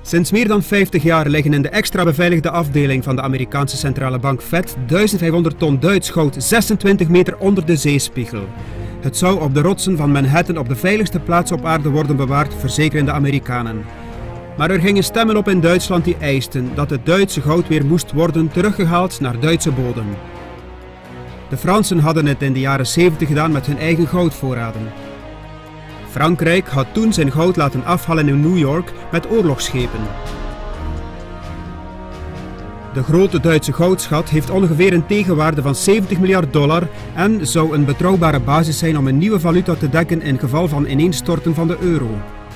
Sinds meer dan 50 jaar liggen in de extra beveiligde afdeling van de Amerikaanse centrale bank Fed 1500 ton Duits goud 26 meter onder de zeespiegel. Het zou op de rotsen van Manhattan op de veiligste plaats op aarde worden bewaard, verzekeren de Amerikanen. Maar er gingen stemmen op in Duitsland die eisten dat het Duitse goud weer moest worden teruggehaald naar Duitse bodem. De Fransen hadden het in de jaren 70 gedaan met hun eigen goudvoorraden. Frankrijk had toen zijn goud laten afhalen in New York met oorlogsschepen. De grote Duitse goudschat heeft ongeveer een tegenwaarde van $70 miljard en zou een betrouwbare basis zijn om een nieuwe valuta te dekken in geval van ineenstorten van de euro.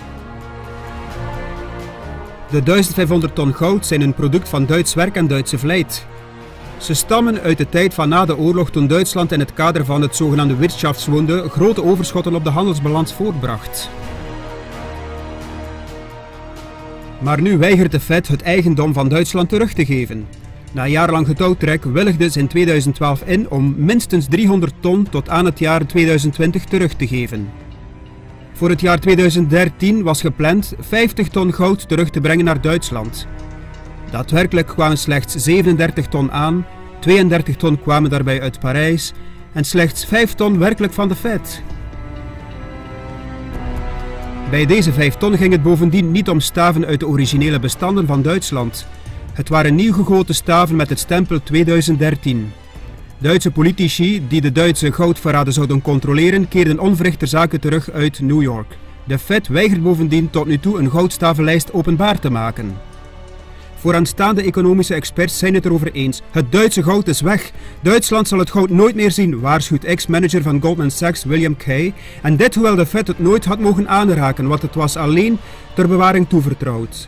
De 1500 ton goud zijn een product van Duits werk en Duitse vlijt. Ze stammen uit de tijd van na de oorlog, toen Duitsland in het kader van het zogenaamde Wirtschaftswunder grote overschotten op de handelsbalans voortbracht. Maar nu weigert de Fed het eigendom van Duitsland terug te geven. Na jarenlang getouwtrek willigde ze in 2012 in om minstens 300 ton tot aan het jaar 2020 terug te geven. Voor het jaar 2013 was gepland 50 ton goud terug te brengen naar Duitsland. Daadwerkelijk kwamen slechts 37 ton aan, 32 ton kwamen daarbij uit Parijs en slechts 5 ton werkelijk van de Fed. Bij deze 5 ton ging het bovendien niet om staven uit de originele bestanden van Duitsland. Het waren nieuw gegoten staven met het stempel 2013. Duitse politici die de Duitse goudvoorraden zouden controleren, keerden onverricht ter zake terug uit New York. De Fed weigert bovendien tot nu toe een goudstavenlijst openbaar te maken. Vooraanstaande economische experts zijn het erover eens. Het Duitse goud is weg. Duitsland zal het goud nooit meer zien, waarschuwt ex-manager van Goldman Sachs William Kay. En dit hoewel de Fed het nooit had mogen aanraken, want het was alleen ter bewaring toevertrouwd.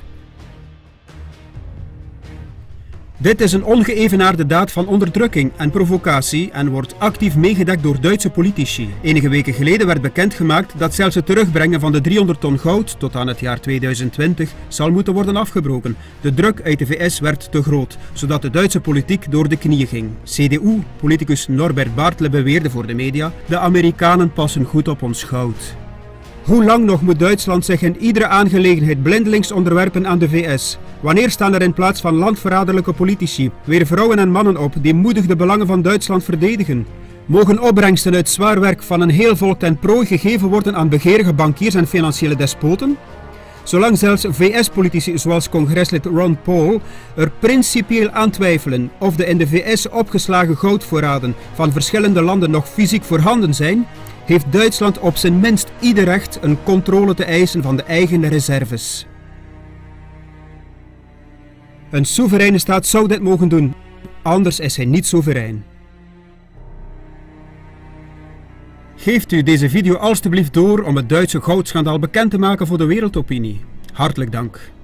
Dit is een ongeëvenaarde daad van onderdrukking en provocatie en wordt actief meegedekt door Duitse politici. Enige weken geleden werd bekendgemaakt dat zelfs het terugbrengen van de 300 ton goud tot aan het jaar 2020 zal moeten worden afgebroken. De druk uit de VS werd te groot, zodat de Duitse politiek door de knieën ging. CDU-politicus Norbert Bartle beweerde voor de media: de Amerikanen passen goed op ons goud. Hoe lang nog moet Duitsland zich in iedere aangelegenheid blindelings onderwerpen aan de VS? Wanneer staan er in plaats van landverraderlijke politici weer vrouwen en mannen op die moedig de belangen van Duitsland verdedigen? Mogen opbrengsten uit zwaar werk van een heel volk ten prooi gegeven worden aan begeerige bankiers en financiële despoten? Zolang zelfs VS-politici zoals congreslid Ron Paul er principieel aan twijfelen of de in de VS opgeslagen goudvoorraden van verschillende landen nog fysiek voorhanden zijn, heeft Duitsland op zijn minst ieder recht een controle te eisen van de eigen reserves. Een soevereine staat zou dit mogen doen, anders is hij niet soeverein. Geeft u deze video alstublieft door om het Duitse goudschandaal bekend te maken voor de wereldopinie. Hartelijk dank.